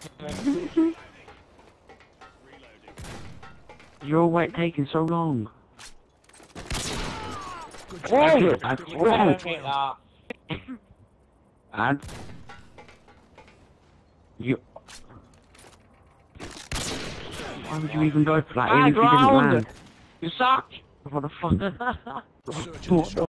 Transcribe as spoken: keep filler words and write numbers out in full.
You're always taking so long. Whoa! Good. I, whoa! And you. Why would you even go for that? Even if you didn't land. You suck! What the fuck?